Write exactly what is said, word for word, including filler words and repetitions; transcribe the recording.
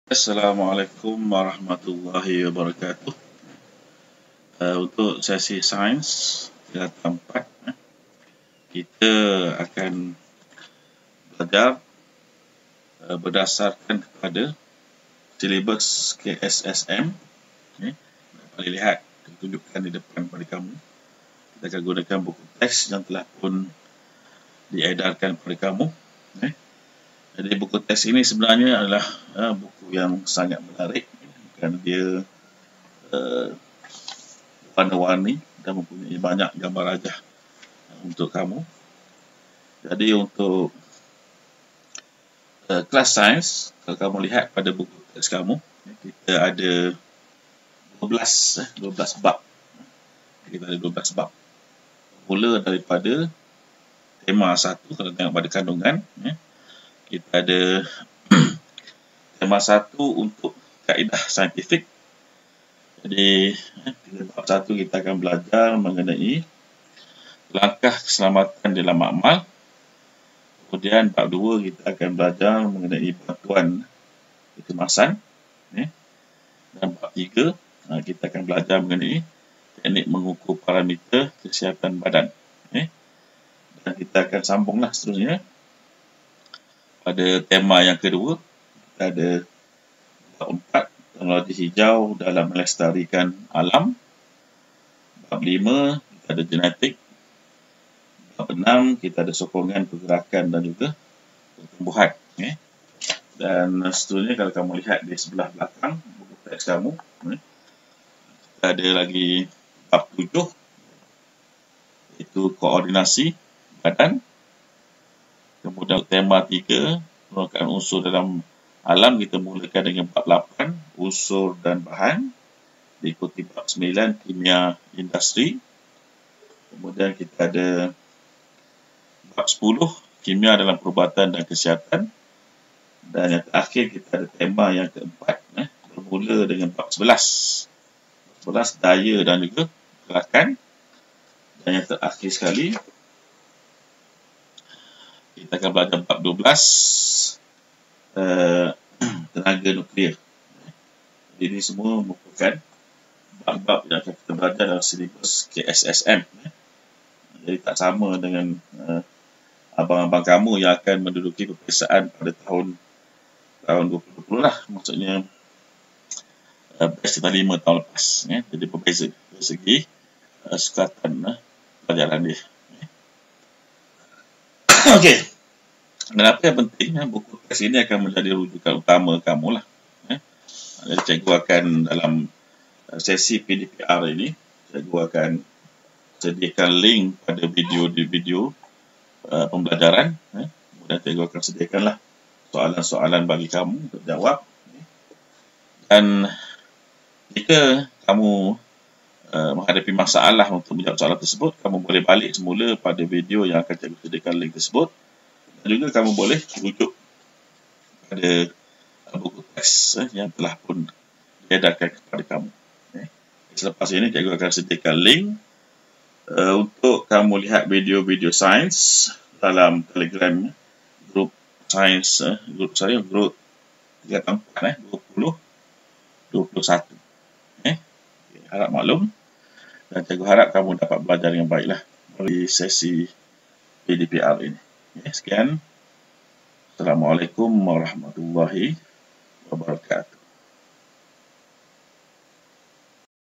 Assalamualaikum warahmatullahi wabarakatuh. Uh, untuk sesi sains tingkatan empat, eh, kita akan belajar uh, berdasarkan kepada silibus K S S M. Eh, boleh lihat tunjukkan di depan pada kamu. Kita akan gunakan buku teks yang telah pun diedarkan kepada kamu. Eh. Jadi buku teks ini sebenarnya adalah uh, buku yang sangat menarik kerana dia uh, warna-warni dan mempunyai banyak gambar rajah uh, untuk kamu. Jadi untuk uh, kelas sains, kalau kamu lihat pada buku teks kamu, kita ada dua belas, dua belas bab. Kita ada dua belas bab. Mula daripada tema satu, kalau tengok pada kandungan, eh, kita ada tema satu untuk kaedah saintifik. Jadi, pada bab satu kita akan belajar mengenai langkah keselamatan dalam amal. Kemudian bab dua kita akan belajar mengenai bantuan kecemasan. Dan bab tiga kita akan belajar mengenai teknik mengukur parameter kesihatan badan. Dan kita akan sambunglah seterusnya. Pada tema yang kedua, kita ada bab empat, teknologi hijau dalam melestarikan alam. Bab lima, kita ada genetik. Bab enam, kita ada sokongan pergerakan dan juga pertumbuhan. Dan seterusnya, kalau kamu lihat di sebelah belakang buku teks kamu, kita ada lagi bab tujuh, iaitu koordinasi badan. Kemudian tema tiga, merupakan unsur dalam alam, kita mulakan dengan bab lapan, unsur dan bahan. Diikuti bab sembilan, kimia industri. Kemudian kita ada bab sepuluh, kimia dalam perubatan dan kesihatan. Dan yang terakhir kita ada tema yang keempat, eh, bermula dengan bab sebelas. sebelas, daya dan juga gerakan. Dan yang terakhir sekali, kita akan belajar bab dua belas, uh, tenaga nuklear. Jadi ini semua merupakan bab-bab yang akan kita belajar dalam silibus K S S M. Jadi tak sama dengan uh, abang-abang kamu yang akan menduduki peperiksaan pada tahun tahun dua ribu dua puluh lah. Maksudnya uh, batch kita lima tahun lepas. Ya. Jadi berbeza dari segi uh, sukatan uh, pelajaran dia. Okey. Dan apa yang penting, buku teks ini akan menjadi rujukan utama kamu lah. Jadi cikgu akan dalam sesi P D P R ini, cikgu akan sediakan link pada video di video uh, pembelajaran. Kemudian cikgu akan sediakanlah soalan-soalan bagi kamu untuk jawab. Dan jika kamu uh, menghadapi masalah untuk menjawab soalan tersebut, kamu boleh balik semula pada video yang akan cikgu sediakan link tersebut. Dan juga kamu boleh rujuk pada buku teks eh, yang telah pun diedarkan kepada kamu. Eh. Selepas ini, cikgu akan sediakan link uh, untuk kamu lihat video-video sains dalam Telegram grup sains, eh, grup saya, grup tingkatan empat, eh, dua puluh dua puluh satu. Eh. Okay, harap maklum. Dan cikgu harap kamu dapat belajar yang baiklah melalui sesi P D P R ini. Okay, sekian. Assalamualaikum warahmatullahi wabarakatuh.